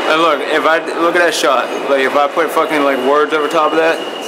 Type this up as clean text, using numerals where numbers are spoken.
And look, if I look at that shot, like if I put fucking like words over top of that,